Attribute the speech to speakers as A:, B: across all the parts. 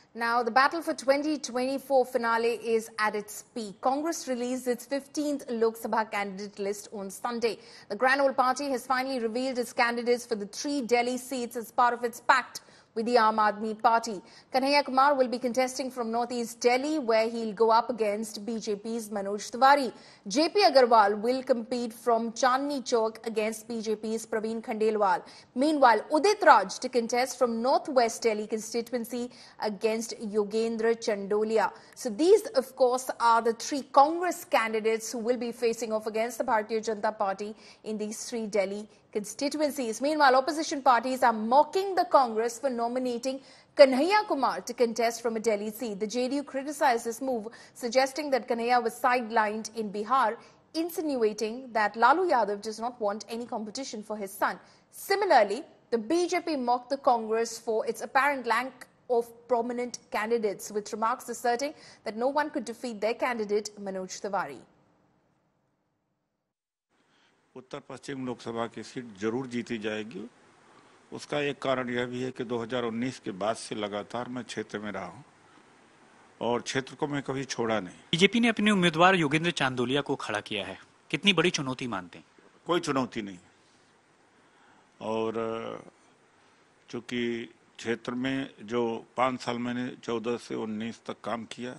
A: Now, the battle for 2024 finale is at its peak. Congress released its 15th Lok Sabha candidate list on Sunday. The Grand Old Party has finally revealed its candidates for the 3 Delhi seats as part of its pact with the Aam Aadmi Party. Kanhaiya Kumar will be contesting from Northeast Delhi, where he'll go up against BJP's Manoj Tiwari. JP Agarwal will compete from Chandni Chowk against BJP's Praveen Khandelwal. Meanwhile, Udit Raj to contest from Northwest Delhi constituency against Yogendra Chandolia. So these, of course, are the 3 Congress candidates who will be facing off against the Bharatiya Janata Party in these 3 Delhi constituencies. Meanwhile, opposition parties are mocking the Congress for nominating Kanhaiya Kumar to contest from a Delhi seat. The JDU criticized this move, suggesting that Kanhaiya was sidelined in Bihar, insinuating that Lalu Yadav does not want any competition for his son. Similarly, the BJP mocked the Congress for its apparent lack of prominent candidates, with remarks asserting that no one could defeat their candidate, Manoj Tiwari.
B: उत्तर पश्चिम लोकसभा की seat जरूर जीती जाएगी। उसका एक कारण यह भी है कि 2019 के बाद से लगातार मैं क्षेत्र में रहा हूं और क्षेत्र को मैं कभी छोड़ा नहीं।
C: बीजेपी ने अपने उम्मीदवार योगेंद्र चांदोलिया को खड़ा किया है, कितनी बड़ी चुनौती मानते हैं?
B: कोई चुनौती नहीं, और चूंकि क्षेत्र में जो 5 साल मैंने 14 से 19 तक काम किया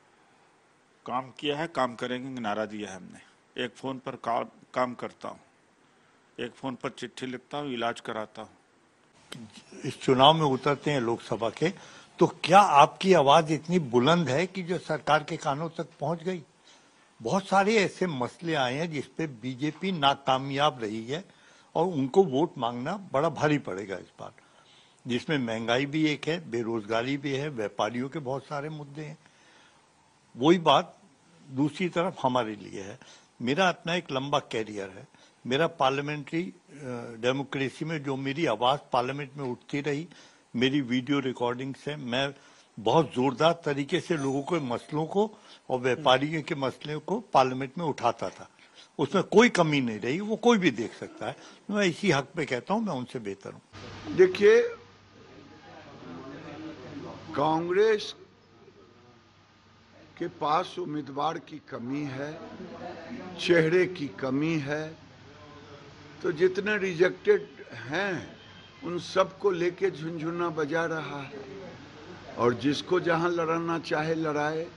B: है, काम करेंगे नारा दिया है हमने। एक फोन पर काम करता हूँ, एक फोन पर चिट्ठी लिखता हूँ, इलाज कराता हूँ।
D: इस चुनाव में उतरते हैं लोकसभा के, तो क्या आपकी आवाज इतनी बुलंद है कि जो सरकार के कानों तक पहुंच गई? बहुत सारे ऐसे मसले आए हैं जिसपे बीजेपी नाकामयाब रही है और उनको वोट मांगना बड़ा भारी पड़ेगा इस बार, जिसमें महंगाई भी एक है, बेरोजगारी भी है, व्यापारियों के बहुत सारे मुद्दे हैं। वही बात दूसरी तरफ हमारे लिए है। मेरा अपना एक लंबा कैरियर है। मेरा पार्लियामेंट्री डेमोक्रेसी में जो मेरी आवाज पार्लियामेंट में उठती रही, मेरी वीडियो रिकॉर्डिंग से मैं बहुत जोरदार तरीके से लोगों के मसलों को और व्यापारियों के मसलों को पार्लियामेंट में उठाता था। उसमें कोई कमी नहीं रही, वो कोई भी देख सकता है। मैं इसी हक पे कहता हूं मैं उनसे बेहतर हूं।
E: देखिए, कांग्रेस के पास उम्मीदवार की कमी है, चेहरे की कमी है, तो जितने रिजेक्टेड हैं उन सबको लेके झुनझुना बजा रहा है और जिसको जहां लड़ना चाहे लड़ाए।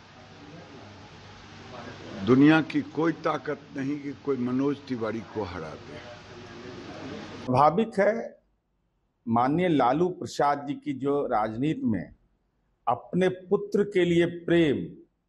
E: दुनिया की कोई ताकत नहीं कि कोई मनोज तिवारी को हरा दे।
F: स्वाभाविक है, माननीय लालू प्रसाद जी की जो राजनीति में अपने पुत्र के लिए प्रेम,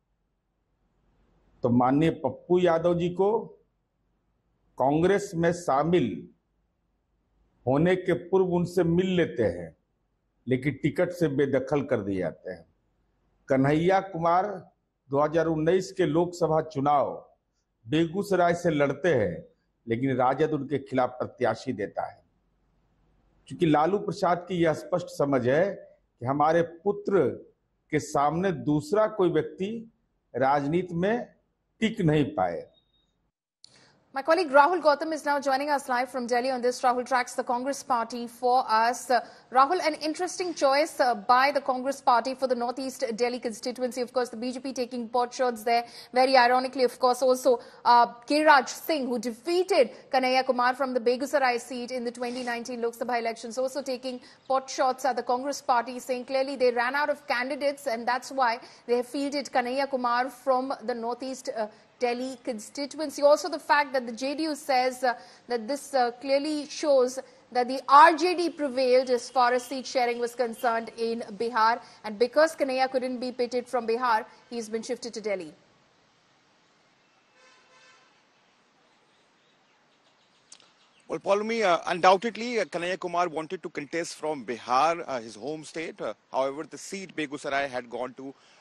F: तो माननीय पप्पू यादव जी को कांग्रेस में शामिल होने के पूर्व उनसे मिल लेते हैं, लेकिन टिकट से बेदखल कर दिए जाते हैं। कन्हैया कुमार 2019 के लोकसभा चुनाव बेगूसराय से लड़ते हैं, लेकिन राजद उनके खिलाफ प्रत्याशी देता है। क्योंकि लालू प्रसाद की यह स्पष्ट समझ है कि हमारे पुत्र के सामने दूसरा कोई व्यक्ति राजनीति में टिक नहीं पाए।
A: My colleague Rahul Gautam is now joining us live from Delhi on this. Rahul tracks the Congress party for us. Rahul, an interesting choice by the Congress party for the Northeast Delhi constituency. Of course, the BJP taking pot shots there. Very ironically, of course, also Giriraj Singh, who defeated Kanhaiya Kumar from the Begusarai seat in the 2019 Lok Sabha elections, also taking pot shots at the Congress party, saying clearly they ran out of candidates and that's why they have fielded Kanhaiya Kumar from the Northeast Delhi constituency. Also, the fact that the JDU says that this clearly shows that the RJD prevailed as far as seat sharing was concerned in Bihar, and because Kanhaiya couldn't be pitted from Bihar, he's been shifted to Delhi.
G: Well, Paulumi, undoubtedly, Kanhaiya Kumar wanted to contest from Bihar, his home state. However, the seat Begusarai had gone to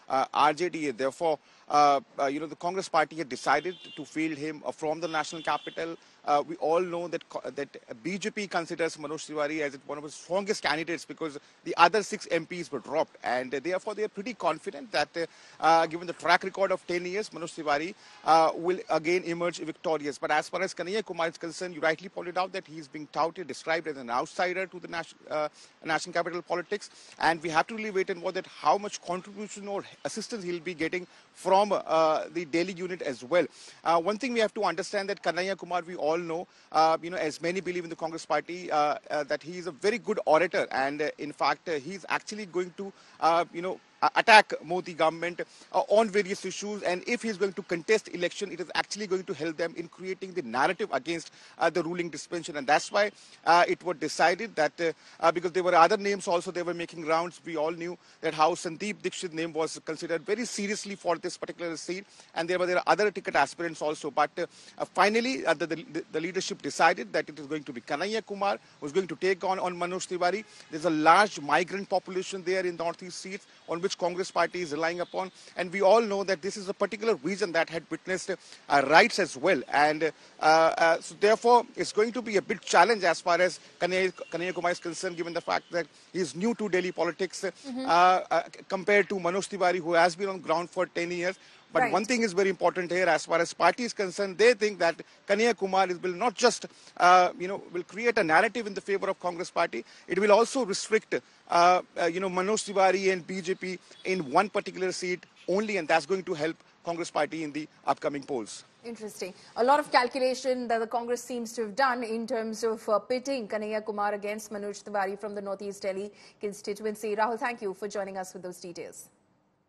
G: RJD. Therefore, the Congress party had decided to field him from the national capital. We all know that BJP considers Manoj Tiwari as one of its strongest candidates because the other 6 MPs were dropped, and therefore they are pretty confident that given the track record of 10 years, Manoj Tiwari will again emerge victorious. But as far as Kanhaiya Kumar is concerned, you rightly pointed out that he's being touted, described as an outsider to the national capital politics, and we have to really wait and watch that how much contribution or assistance he'll be getting from the Delhi unit as well. One thing we have to understand that Kanhaiya Kumar, we all know, as many believe in the Congress party, that he is a very good orator, and in fact, he's actually going to, attack Modi government on various issues, and if he's going to contest election, it is actually going to help them in creating the narrative against the ruling dispensation, and that's why it was decided that because there were other names also they were making rounds. We all knew that how Sandeep Dixit's name was considered very seriously for this particular seat, and there are other ticket aspirants also, but finally the leadership decided that it is going to be Kanhaiya Kumar who's going to take on Manoj Tiwari. There's a large migrant population there in northeast seats on which Congress party is relying upon, and we all know that this is a particular region that had witnessed riots as well, and so therefore it's going to be a big challenge as far as Kanhaiya Kumar is concerned, given the fact that he is new to Delhi politics compared to Manoj Tiwari, who has been on ground for 10 years. But
A: right.
G: One thing is very important here, as far as party is concerned, they think that Kanhaiya Kumar will not just, will create a narrative in the favor of Congress party. It will also restrict, Manoj Tiwari and BJP in one particular seat only, and that's going to help Congress party in the upcoming polls.
A: Interesting. A lot of calculation that the Congress seems to have done in terms of pitting Kanhaiya Kumar against Manoj Tiwari from the Northeast Delhi constituency. Rahul, thank you for joining us with those details.